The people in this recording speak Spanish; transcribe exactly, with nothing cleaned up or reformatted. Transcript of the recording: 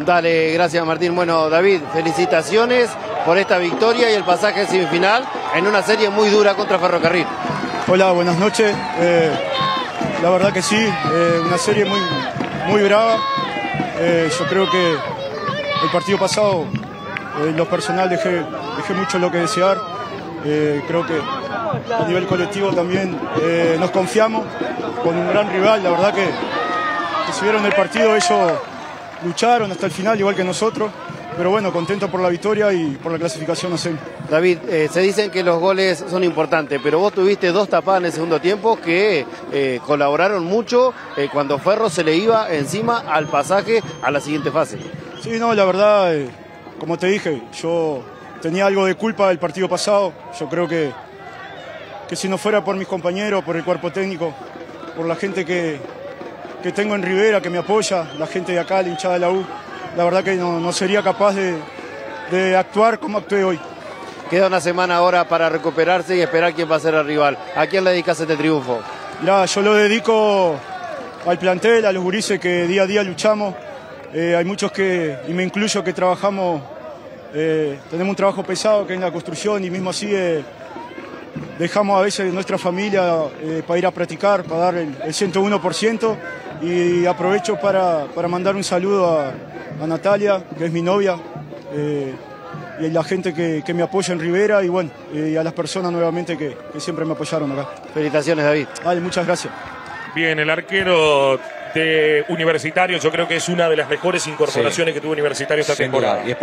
Dale, gracias Martín. Bueno, David, felicitaciones por esta victoria y el pasaje semifinal en una serie muy dura contra Ferrocarril. Hola, buenas noches. Eh, la verdad que sí, eh, una serie muy, muy brava. Eh, yo creo que el partido pasado, eh, en lo personal, dejé, dejé mucho lo que desear. Eh, creo que a nivel colectivo también eh, nos confiamos con un gran rival. La verdad que, que si vieron el partido, ellos lucharon hasta el final, igual que nosotros. Pero bueno, contento por la victoria y por la clasificación, no sé. David, eh, se dicen que los goles son importantes, pero vos tuviste dos tapadas en el segundo tiempo que eh, colaboraron mucho eh, cuando Ferro se le iba encima al pasaje a la siguiente fase. Sí, no, la verdad, eh, como te dije, yo tenía algo de culpa del partido pasado. Yo creo que, que si no fuera por mis compañeros, por el cuerpo técnico, por la gente que, que tengo en Rivera, que me apoya, la gente de acá, la hinchada de la U, la verdad que no, no sería capaz de, de actuar como actué hoy. Queda una semana ahora para recuperarse y esperar quién va a ser el rival. ¿A quién le dedicas este triunfo? Mirá, yo lo dedico al plantel, a los gurises que día a día luchamos. Eh, hay muchos que, y me incluyo, que trabajamos, eh, tenemos un trabajo pesado que es la construcción y mismo así eh, dejamos a veces nuestra familia eh, para ir a practicar, para dar el, el ciento uno por ciento. Y aprovecho para, para mandar un saludo a, a Natalia, que es mi novia, eh, y a la gente que, que me apoya en Rivera y bueno, eh, y a las personas nuevamente que, que siempre me apoyaron acá. Felicitaciones, David. Vale, muchas gracias. Bien, el arquero de Universitario yo creo que es una de las mejores incorporaciones sí. que tuvo Universitario esta Sin temporada. duda.